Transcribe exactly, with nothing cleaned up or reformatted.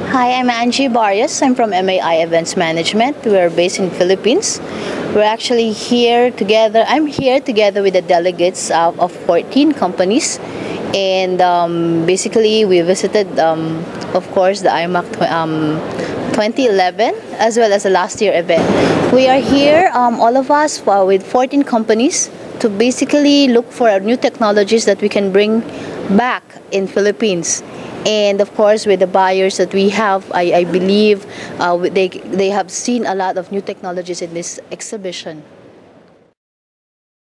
Hi, I'm Angie Barrios. I'm from M A I Events Management. We're based in Philippines. We're actually here together. I'm here together with the delegates of, of fourteen companies. And um, basically, we visited, um, of course, the I M A C um, twenty eleven as well as the last year event. We are here, um, all of us, uh, with fourteen companies to basically look for new technologies that we can bring back in Philippines. And of course, with the buyers that we have, I, I believe uh, they, they have seen a lot of new technologies in this exhibition.